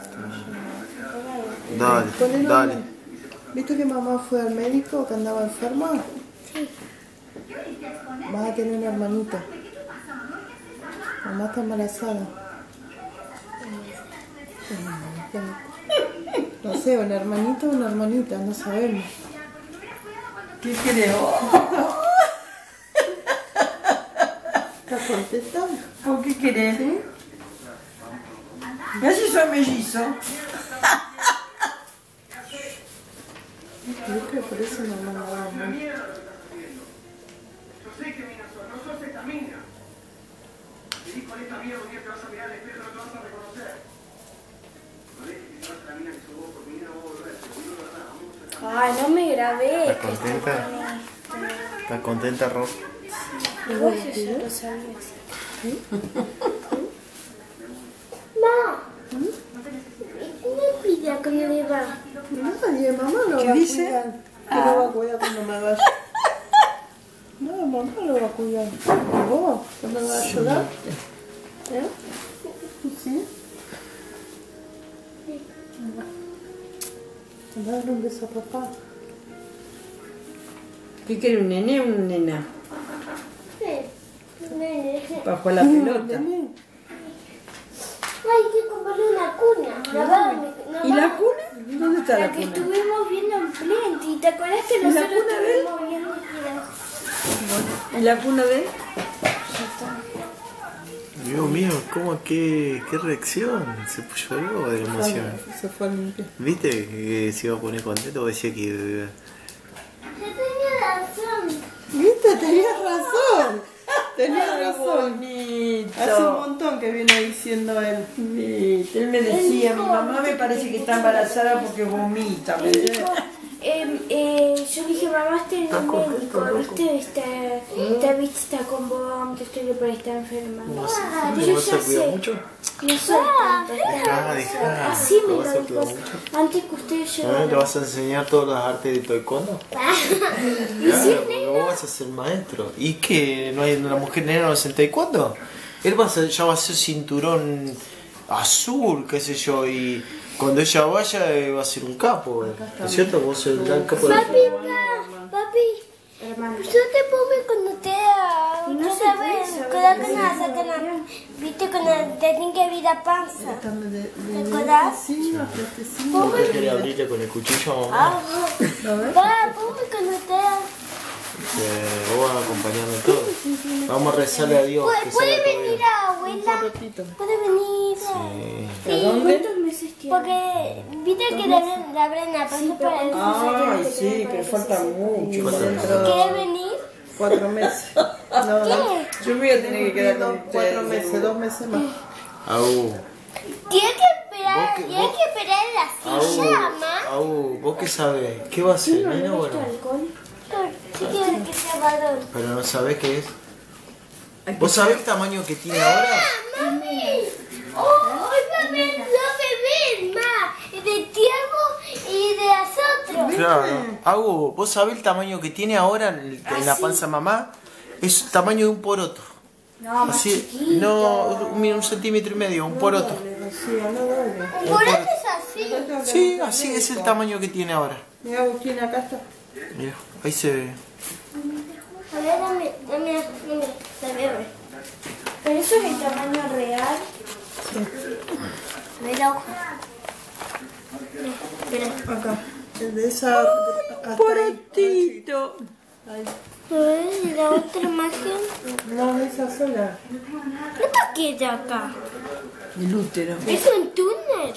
Dale, dale. ¿Viste que mamá fue al médico que andaba enferma? Sí. Vas a tener una hermanita. Mamá está embarazada. No sé, una hermanita o una hermanita, no sabemos. ¿Qué querés? ¿Estás contenta? ¿Por qué querés? ¿Sí? Ya si soy mellizo. Creo que por eso nos mandaban. Yo sé que mina sos, no sos esta mina. Y con esta mierda un día te vas a mirar al espejo y no te vas a reconocer. No dejes que se vaya la mina que sos vos, porque mina no va a volver. Te lo digo de verdad, vamos a sacar. Ay, no me grabé. ¿Estás contenta? ¿Estás contenta, Ro? Vos eso lo sabías. Ma, ¿qué me pide cuando le va? Nadie, mamá lo ¿Qué va a dice? cuidar. Que lo va a cuidar cuando me vaya. No, mamá lo va a cuidar. ¿Y vos? ¿Cuándo me vas a ayudar? ¿Eh? ¿Sí? Dale un beso a papá. ¿Qué quiere, un nene o una nena? Sí. Para jugar la pelota. Nene. Ay, hay que comprarle una cuna. ¿Y la cuna? ¿Dónde está La la que cuna? estuvimos viendo en Plenty. ¿Te acuerdas que ¿Y la nosotros cuna de él? estuvimos viendo ¿Y la cuna de él? Dios mío, ¿cómo? ¿Qué reacción? Se lloró de la emoción. Se fue a limpiar. ¿Viste que se iba a poner contento o decía que... Yo tenía razón. ¿Viste? Tenías razón. Tenías Ay, razón. bonito. Hace un montón que viene diciendo él. Bonito. Él me decía, mi mamá me parece que está embarazada porque vomita. Me dice. Yo dije, mamá, estoy en el médico, ¿viste? Esta bicha está con vos, estoy por estar enferma. ¿No Yo vas a ya cuidar sé. mucho? No soy tanta. Dejá. Así me ¿Lo vas a lo cuidar dijo. mucho? Antes que ustedes ¿No llegaran. le vas a enseñar todas las artes de taekwondo? Claro, porque vos vas a ser maestro. ¿Y qué? ¿No hay una mujer nena no es en taekwondo? Él ya va a ser cinturón azul, qué sé yo, y cuando ella vaya va a ser un capo, ¿no es cierto? Vos sos el capo de... Papi, yo te puedo ver cuando te sabes, viste cuando te tienen que abrir la panza. ¿Te acuerdas? Sí, apretecino. ¿Vos querés abrirle con el cuchillo, mamá? Papá, puedo ver cuando te Vos vas acompañando todo. Vamos a rezarle a Dios que ¿Puede salga todo venir bien. la abuela? ¿Puede venir? Sí. ¿A dónde? ¿Cuántos meses tiene? Porque viste que le abren la panza para el Ay, sí, pero falta mucho. ¿Quieres venir? 4 meses. No, Yo me voy a tener que quedar con 4 meses, 2 meses más. Au. Tienes que esperar, ¿Vos qué- tienes vos- que esperar en la silla, mamá. Au, ¿vos qué sabés? ¿Qué va a ser, nena? Bueno, Sí quiero que sea varón. pero no sabés qué es. ¿Vos sabés el tamaño que tiene ahora? ¡Mami! ¡Hoy va a ver dos bebés más! De Tiago y de nosotros. Claro. Au, ¿vos sabés el tamaño que tiene ahora en la panza mamá? Es el tamaño de un poroto. No, más Así, chiquito. no, mira, 1,5 centímetros, un poroto. Un poroto es así. Sí, así es el tamaño que tiene ahora. Mira, Agustín, acá está. Mira, ahí se ve. A ver, dame, dame. ¿Pero eso es el tamaño real? Sí. A ver la hoja. Espera. Acá. El de esa. hasta ahí. Porotito. Ahí. A ver, ¿y la otra imagen? No, esa sola. ¿Esto qué es de acá? El útero. ¿Es un túnel?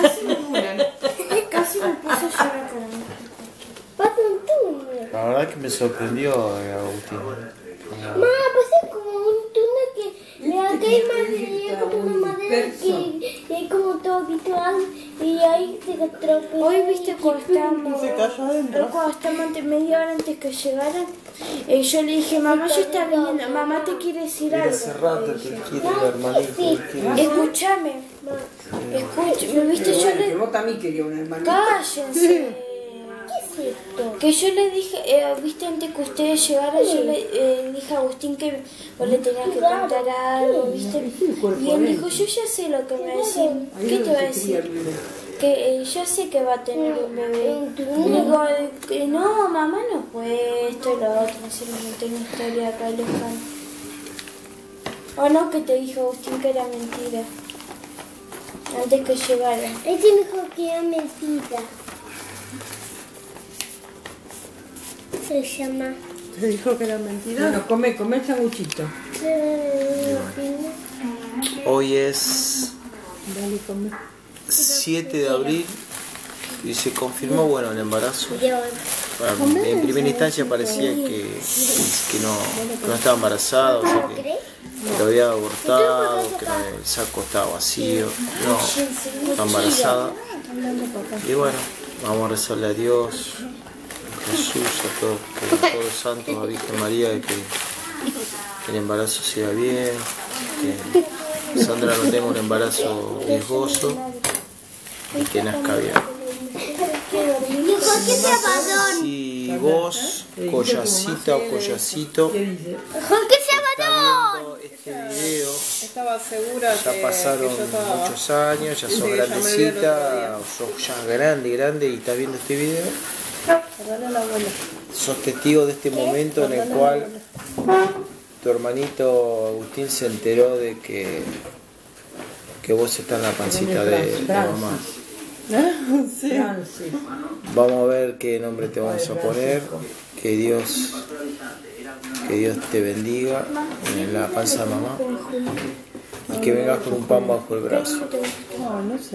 Casi me puse a llorar con él. Pasa un túnel. La verdad que me sorprendió, Agustín. Mamá, pasa como un túnel que acá hay madera, como una madera que hay como todo habitual y ahí se atropelló. Hoy viste cuando estábamos, Se cayó adentro. cuando estábamos media hora antes que llegaran, yo le dije, mamá ya está viniendo, mamá te quiere decir Era algo. hace rato que quiere el hermanito. que quiere- Escúchame, escúchame, viste yo Que le... vos también querías una hermanita. Cállense. ¿Qué es esto? Que yo le dije, viste, antes que ustedes llegaran, yo le dije a Agustín que vos le tenías que contar algo, viste. Y él dijo, yo ya sé lo que me va a decir. ¿Qué te va a decir? Que yo sé que va a tener un bebé. Y digo, que no, mamá no fue esto y lo otro, se me metió una historia acá lejana. O no, que te dijo Agustín que era mentira. Antes que llegara. Él te dijo que era mentira. Se llama. ¿Te dijo que era mentira? Bueno, come el sanguchito. Hoy es Dale, come. 7 de abril y se confirmó, bueno, el embarazo. En primera instancia parecía que no estaba embarazada, o sea que lo había abortado, que el saco estaba vacío, no, estaba embarazada. Y bueno, vamos a rezarle a Dios, a Jesús, a todos los santos, a Virgen María, que el embarazo sea bien, que Sandra no tenga un embarazo riesgoso y que nazca bien. Si vos, collasita o collasito, ¡Jorge Salvador! este video, Estaba segura ya pasaron muchos años, ya sos grandecita, sos ya grande y estás viendo este video, Dale a la abuela. sos testigo de este momento en el cual tu hermanito Agustín se enteró de que vos estás en la pancita de mamá. Sí. Francis. Vamos a ver qué nombre te vamos a poner. Que Dios te bendiga en la panza de mamá y que vengas con un pan bajo el brazo. No sé,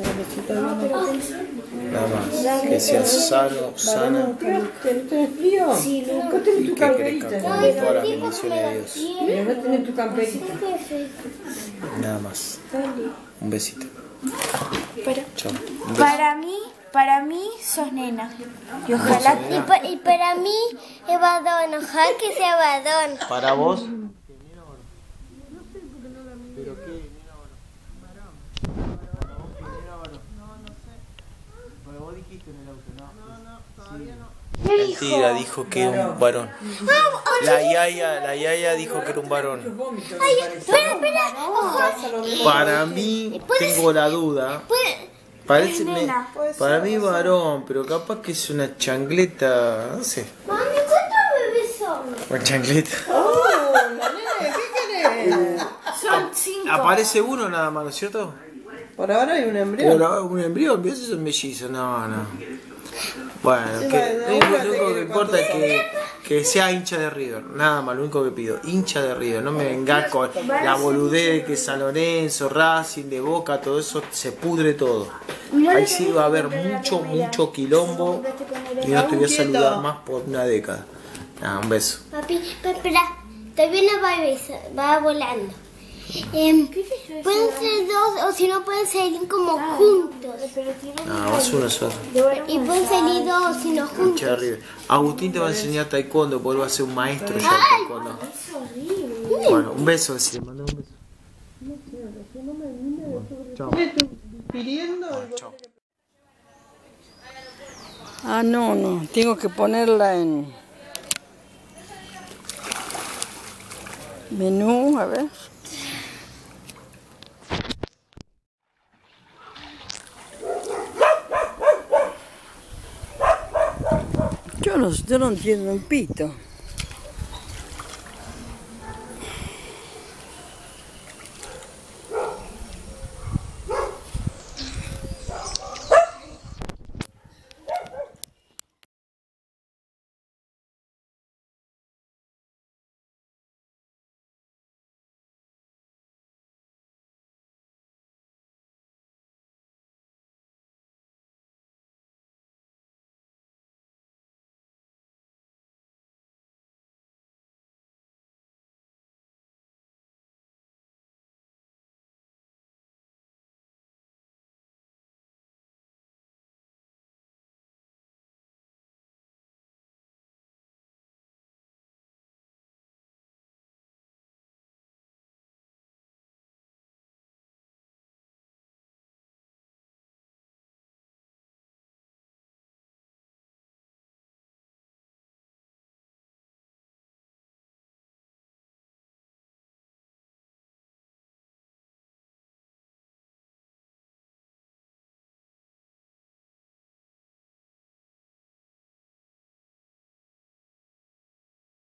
Nada más. Que seas sano, sana ¿Tienes frío? Sí, Acá tenés y tu que camperita. crezcas con todas las bendiciones de Dios. Pero no tenés tu camperita. Nada más. Un besito. Chao. Un beso. Para mí sos nena. Y ojalá. Y para mí es varón. Ojalá que sea varón. Para vos. Mentira, dijo que era un varón. La yaya dijo que era un varón. Espera. Para mí, tengo la duda. Parece para mí varón, pero capaz que es una changleta, no sé. Mami, ¿cuántos bebés son? Una changleta. ¿Qué querés? Son 5. Aparece uno nada más, ¿no es cierto? Por ahora hay un embrión. Pero un embrión, ¿ves? Es un mellizo, no. Bueno, Sí, lo único que importa es que sea hincha de River, nada más, lo único que pido, hincha de River, no me vengas con la boludez de que San Lorenzo, Racing, de Boca, todo eso se pudre todo. Ahí sí va a haber mucho quilombo y no te voy a saludar más por una década. Nada, un beso. Papi, espera. Todavía no va volando. Pueden ser dos o si no pueden salir como juntos. No, vas uno solo. Y pueden salir dos si no Hincha de juntos. River. Agustín te va a enseñar taekwondo, porque él va a ser un maestro ya de taekwondo. Es horrible. Bueno, un beso, decirle, manda un beso. Chao. Pidiendo. Chao. Ah, no. Tengo que ponerla en menú, a ver. Yo no entiendo un pito.